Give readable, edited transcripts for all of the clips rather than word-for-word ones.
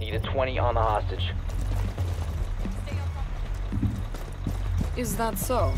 Need a 20 on the hostage. Is that so?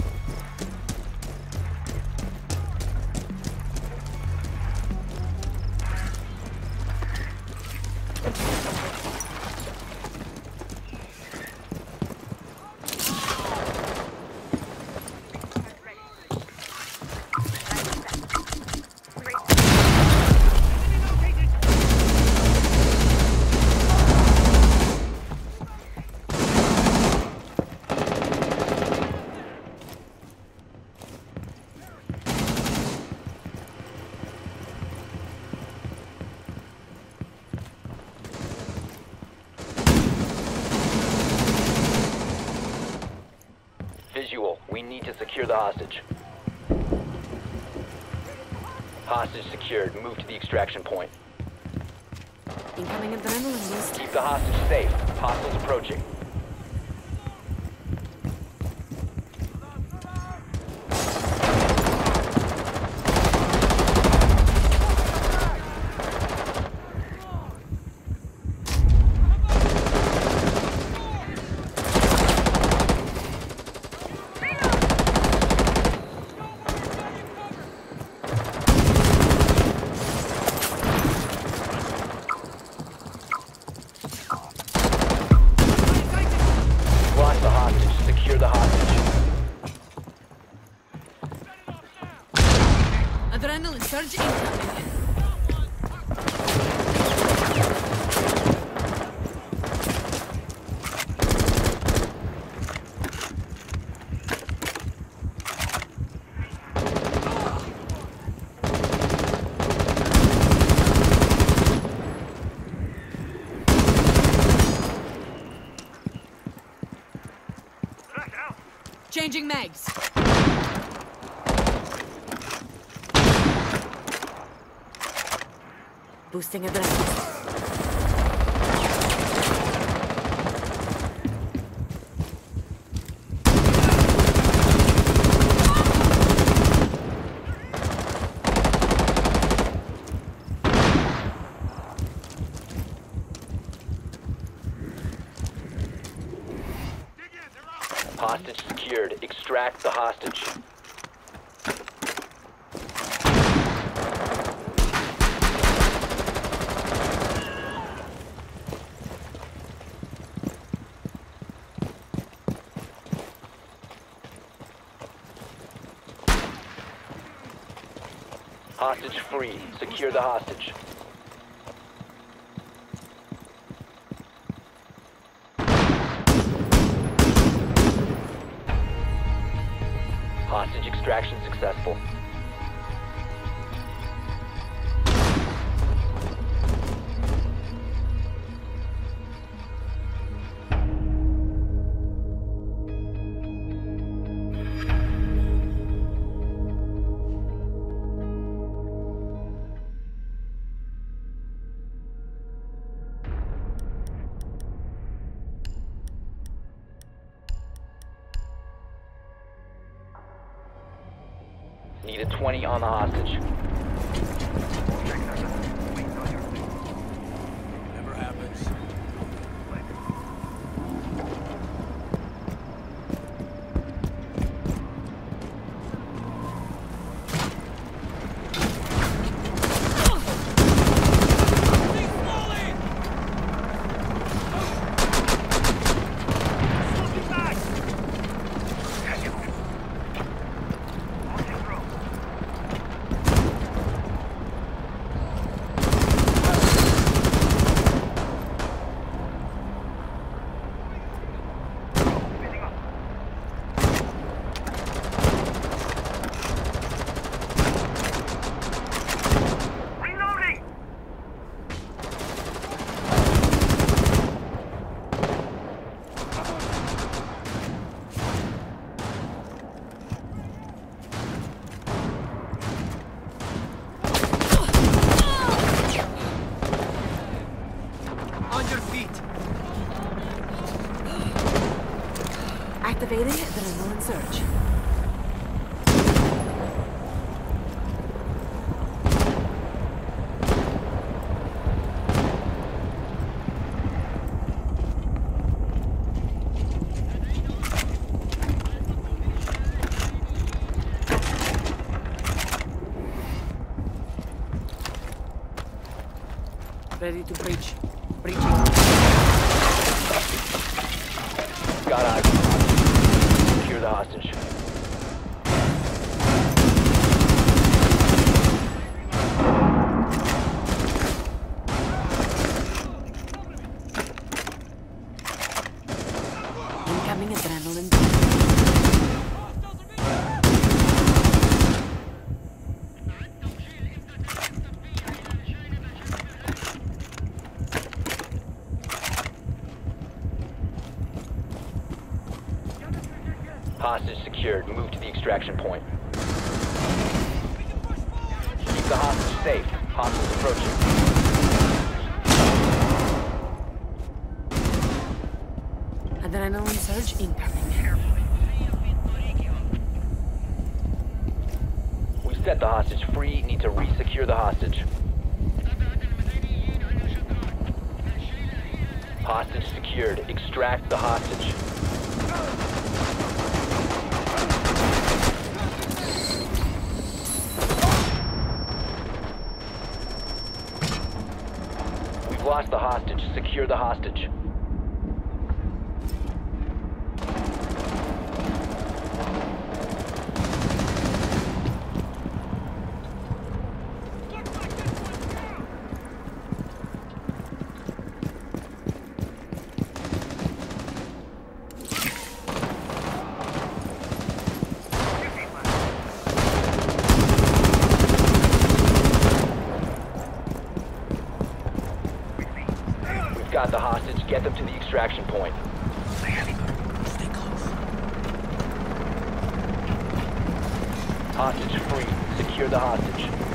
Visual, we need to secure the hostage. Hostage secured. Move to the extraction point. Incoming adrenaline boost. Keep the hostage safe. Hostiles approaching. Secure the hostage. Adrenaline surge incoming. Changing mags. Boosting adrenaline. Hostage secured. Extract the hostage. Hostage free. Secure the hostage. Hostage extraction successful. Need a 20 on the hostage. Never happens. Activating adrenaline surge. Ready to breach. Breaching. Got eyes on the hostage. Secure the hostage. Incoming adrenaline. Hostage secured. Move to the extraction point. Keep the hostage safe. Hostiles approaching. Adrenaline surge incoming. We set the hostage free. Need to re-secure the hostage. Hostage secured. Extract the hostage. We've lost the hostage. Secure the hostage. Got the hostage. Get them to the extraction point. Stay close. Hostage free. Secure the hostage.